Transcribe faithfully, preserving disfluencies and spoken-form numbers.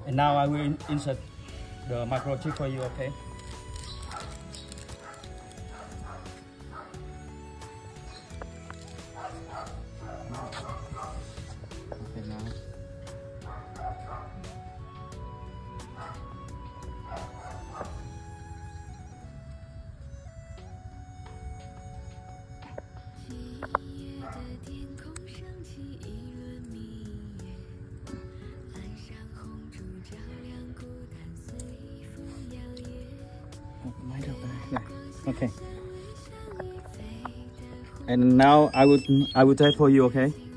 And now I will insert the microchip for you, okay? Okay, now. Máy được đây. Này. Okay. And now I would I will type for you, okay?